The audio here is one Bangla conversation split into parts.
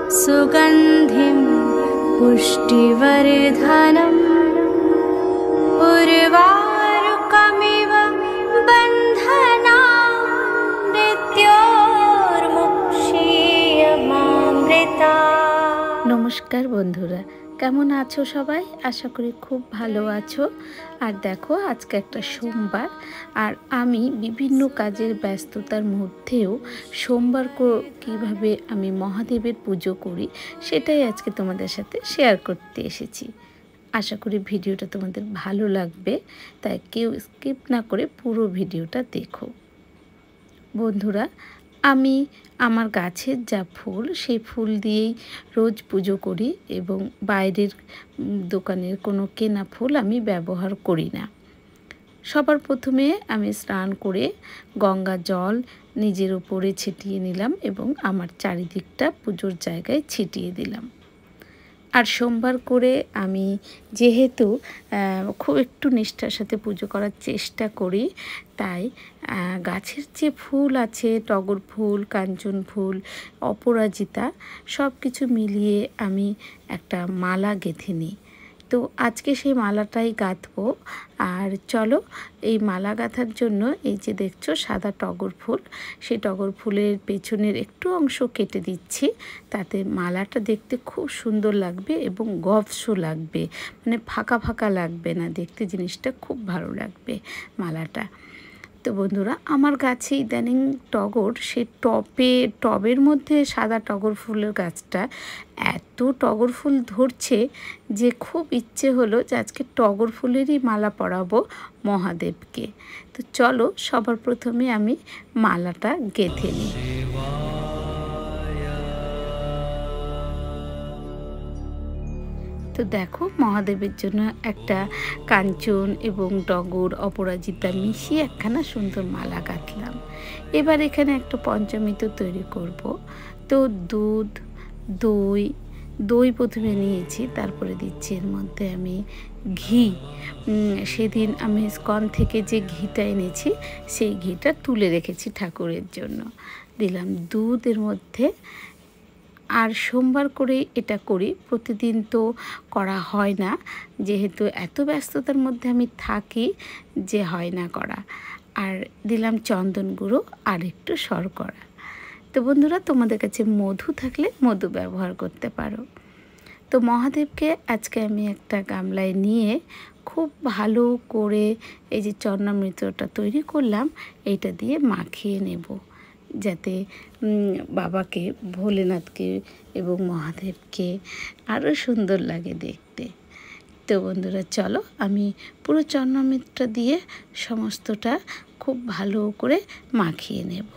सुगन्धिं पुष्टिवर्धनम् उर्वारुकमिव बन्धनान् मृत्योर्मुक्षीयमामृता। नमस्कार बंधुरा, কেমন আছো সবাই? আশা করি খুব ভালো আছো। আর দেখো, আজকে একটা সোমবার, আর আমি বিভিন্ন কাজের ব্যস্ততার মধ্যেও সোমবার কিভাবে আমি মহাদেবের পুজো করি সেটাই আজকে তোমাদের সাথে শেয়ার করতে এসেছি। আশা করি ভিডিওটা তোমাদের ভালো লাগবে, তাই কেউ স্কিপ না করে পুরো ভিডিওটা দেখো। বন্ধুরা, আমি আমার গাছের যা ফুল সেই ফুল দিয়েই রোজ পুজো করি এবং বাইরের দোকানের কোনো কেনা ফুল আমি ব্যবহার করি না। সবার প্রথমে আমি স্নান করে গঙ্গা জল নিজের উপরে ছিটিয়ে নিলাম এবং আমার চারিদিকটা পুজোর জায়গায় ছিটিয়ে দিলাম। আর সোমবার করে আমি যেহেতু খুব একটু নিষ্ঠার সাথে পুজো করার চেষ্টা করি, তাই গাছের যে ফুল আছে, টগর ফুল, কাঞ্চন ফুল, অপরাজিতা, সব কিছু মিলিয়ে আমি একটা মালা গেঁথে নিই। তো আজকে সেই মালাটাই গাঁথবো। আর চলো, এই মালা গাঁথার জন্য এই যে দেখছো সাদা টগর ফুল, সেই টগর ফুলের পেছনের একটু অংশ কেটে দিচ্ছি, তাতে মালাটা দেখতে খুব সুন্দর লাগবে এবং গভসও লাগবে, মানে ফাঁকা ফাঁকা লাগবে না, দেখতে জিনিসটা খুব ভালো লাগবে মালাটা। তো বন্ধুরা, আমার গাছে ইদানিং টগর, সে টবের মধ্যে সাদা টগর ফুলের গাছটা এত টগর ফুল ধরছে যে খুব ইচ্ছে হলো যে আজকে টগর ফুলেরই মালা পরাবো মহাদেবকে। তো চলো, সবার প্রথমে আমি মালাটা গেঁথে নিই। তো দেখো, মহাদেবের জন্য একটা কাঞ্চন এবং টগর, অপরাজিতা মিশিয়ে একখানা সুন্দর মালা গাঁথলাম। এবার এখানে একটা পঞ্চামৃত তৈরি করব। তো দই প্রথমে নিয়েছি, তারপরে দিচ্ছি এর মধ্যে আমি ঘি। সেদিন আমি ইস্কন থেকে যে ঘিটা এনেছি সেই ঘিটা তুলে রেখেছি ঠাকুরের জন্য। দিলাম দুধ এর মধ্যে। আর সোমবার করে এটা করি, প্রতিদিন তো করা হয় না, যেহেতু এত ব্যস্ততার মধ্যে আমি থাকি যে হয় না করা। আর দিলাম চন্দন গুঁড়ো আর একটু শর্করা। তো বন্ধুরা, তোমাদের কাছে মধু থাকলে মধু ব্যবহার করতে পারো। তো মহাদেবকে আজকে আমি একটা গামলায় নিয়ে খুব ভালো করে এই যে চরণামৃতটা তৈরি করলাম, এইটা দিয়ে মাখিয়ে নেব, যাতে বাবাকে, ভোলেনাথকে এবং মহাদেবকে আরও সুন্দর লাগে দেখতে। তো বন্ধুরা, চলো আমি পুরো চরণামৃতটা দিয়ে সমস্তটা খুব ভালো করে মাখিয়ে নেব।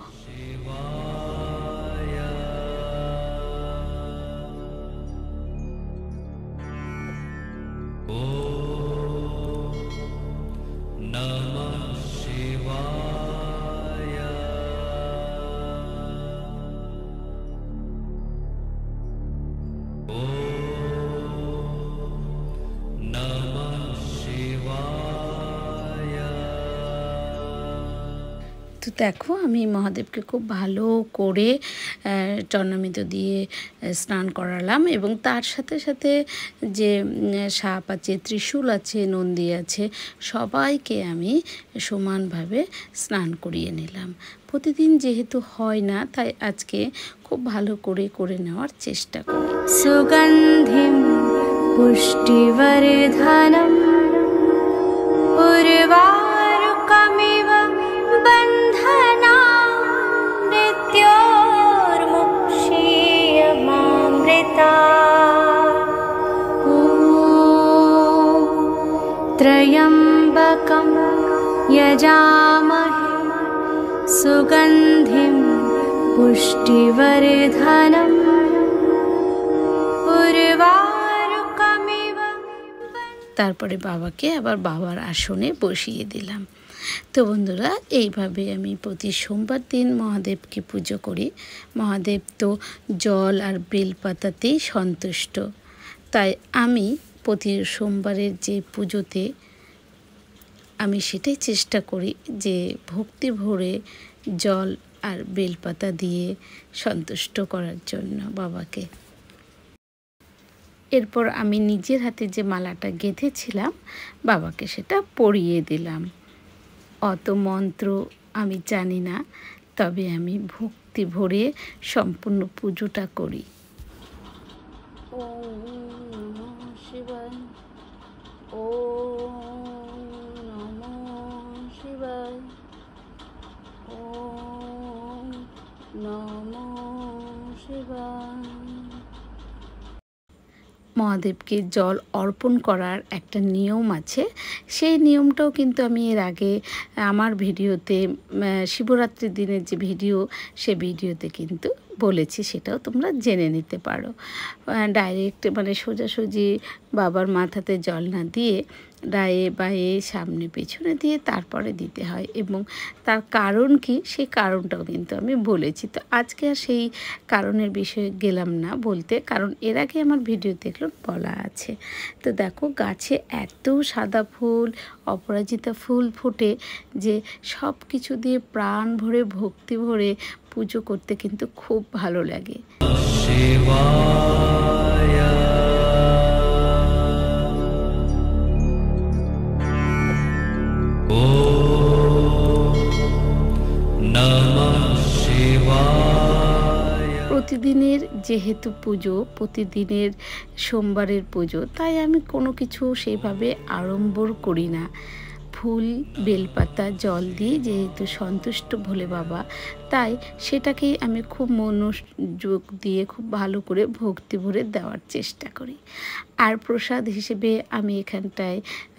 তো দেখো, আমি মহাদেবকে খুব ভালো করে চরণামৃত দিয়ে স্নান করালাম এবং তার সাথে সাথে যে সাপ আছে, ত্রিশূল আছে, নন্দী আছে, সবাইকে আমি সমানভাবে স্নান করিয়ে নিলাম। প্রতিদিন যেহেতু হয় না, তাই আজকে খুব ভালো করে নেওয়ার চেষ্টা করি। সুগন্ধিম পুষ্টিবর্ধনম উর্বারুকমিব বন্ধনান মৃত্যোর্মুক্ষীয়মামৃতা। ওম ত্রয়ম্বকম যজামহে সুগন্ধিম পুষ্টিবর্ধনম উর্বারুকমিব। তারপরে বাবাকে আবার বাবার আসনে বসিয়ে দিলাম। তো বন্ধুরা, এইভাবে আমি প্রতি সোমবার দিন মহাদেবকে পুজো করি। মহাদেব তো জল আর বেলপাতাতেই সন্তুষ্ট, তাই আমি প্রতি সোমবারের যে পুজোতে আমি সেটাই চেষ্টা করি যে ভক্তি ভরে জল আর বেলপাতা দিয়ে সন্তুষ্ট করার জন্য বাবাকে। এরপর আমি নিজের হাতে যে মালাটা গেঁথেছিলাম বাবাকে সেটা পরিয়ে দিলাম। অত মন্ত্র আমি জানি না, তবে আমি ভক্তি ভরে সম্পূর্ণ পুজোটা করি। ওম নমঃ শিবায়, ওম নমঃ শিবায়, ওম নমঃ শিবায়। মহাদেবকে জল অর্পণ করার একটা নিয়ম আছে, সেই নিয়মটাও কিন্তু আমি এর আগে আমার ভিডিওতে, শিবরাত্রির দিনের যে ভিডিও, সে ভিডিওতে কিন্তু বলেছি, সেটাও তোমরা জেনে নিতে পারো। ডাইরেক্ট মানে সোজাসুজি বাবার মাথাতে জল না দিয়ে ডায়ে বায়ে সামনে পেছনে দিয়ে তারপরে দিতে হয়, এবং তার কারণ কি সেই কারণটাও কিন্তু আমি বলেছি। তো আজকে আর সেই কারণের বিষয়ে গেলাম না বলতে, কারণ এর আগে আমার ভিডিও দেখলো বলা আছে। তো দেখো গাছে এত সাদা ফুল, অপরাজিতা ফুল ফোটে যে সব কিছু দিয়ে প্রাণ ভরে ভক্তি ভরে পুজো করতে কিন্তু খুব ভালো লাগে। প্রতিদিনের যেহেতু পুজো, প্রতিদিনের সোমবারের পুজো, তাই আমি কোনো কিছু সেইভাবে আড়ম্বর করি না। ফুল বেলপাতা জল দিয়ে যেহেতু সন্তুষ্ট ভোলে বাবা, তাই সেটাকেই আমি খুব মনোযোগ দিয়ে খুব ভালো করে ভক্তি ভরে দেওয়ার চেষ্টা করি। আর প্রসাদ হিসেবে আমি এখানটায়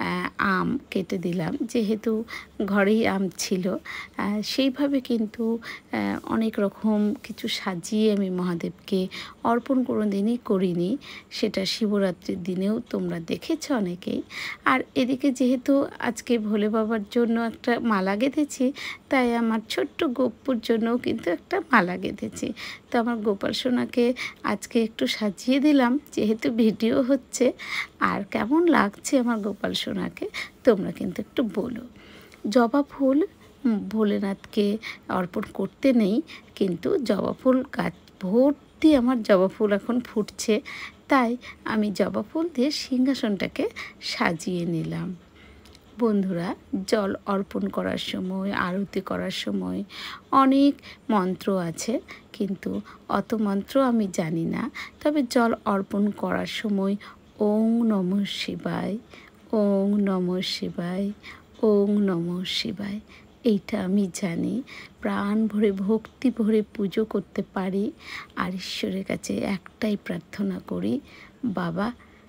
আম কেটে দিলাম, যেহেতু ঘরেই আম ছিল। সেইভাবে কিন্তু অনেক রকম কিছু সাজিয়ে আমি মহাদেবকে অর্পণ কোনো দিনই করিনি, সেটা শিবরাত্রির দিনেও তোমরা দেখেছ অনেকেই। আর এদিকে যেহেতু আজকে ভোলে বাবার জন্য একটা মালা গেঁথেছি, তাই আমার ছোট্ট গপ্পুর জন্যও কিন্তু একটা মালা গেঁথেছি। তো আমার গোপাল সোনাকে আজকে একটু সাজিয়ে দিলাম, যেহেতু ভিডিও হচ্ছে। আর কেমন লাগছে আমার গোপাল সোনাকে তোমরা কিন্তু একটু বলো। জবা ফুল ভোলেনাথকে অর্পণ করতে নেই, কিন্তু জবা ফুল গাছ ভর্তি আমার জবা ফুল এখন ফুটছে, তাই আমি জবা ফুল দিয়ে সিংহাসনটাকে সাজিয়ে নিলাম। বন্ধুরা, জল অর্পণ করার সময়, আরতি করার সময় অনেক মন্ত্র আছে, কিন্তু অত মন্ত্র আমি জানি না। তবে জল অর্পণ করার সময় ওং নমঃ শিবায়, ওং নমঃ শিবায়, ওং নমঃ শিবায়, এইটা আমি জানি। প্রাণ ভরে ভক্তি ভরে পুজো করতে পারি। আর ঈশ্বরের কাছে একটাই প্রার্থনা করি, বাবা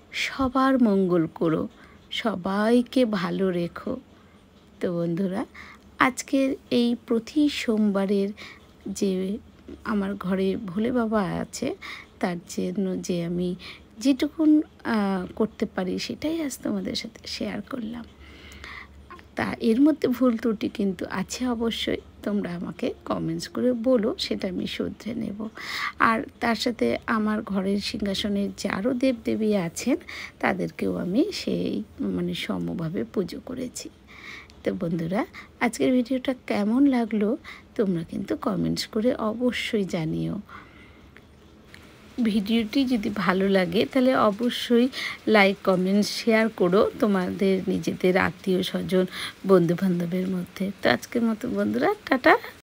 সবার মঙ্গল করো, সবাইকে ভালো রেখো। তো বন্ধুরা, আজকের এই প্রতি সোমবারের যে আমার ঘরে ভোলে বাবা আছে, তার জন্য যে আমি যেটুকুন করতে পারি সেটাই আজ তোমাদের সাথে শেয়ার করলাম। তা এর মধ্যে ভুল ত্রুটি কিন্তু আছে অবশ্যই, তোমরা আমাকে কমেন্টস করে বলো, সেটা আমি শুধরে নেব। আর তার সাথে আমার ঘরের সিংহাসনের যে আরও দেবদেবী আছেন, তাদেরকেও আমি সেই মানে সমভাবে পুজো করেছি। তো বন্ধুরা, আজকের ভিডিওটা কেমন লাগলো তোমরা কিন্তু কমেন্টস করে অবশ্যই জানিও। ভিডিওটি যদি ভালো লাগে তাহলে অবশ্যই লাইক কমেন্ট শেয়ার করো তোমাদের নিজেদের আত্মীয় স্বজন বন্ধুবান্ধবের মধ্যে। তো আজকের মতো বন্ধুরা, টাটা।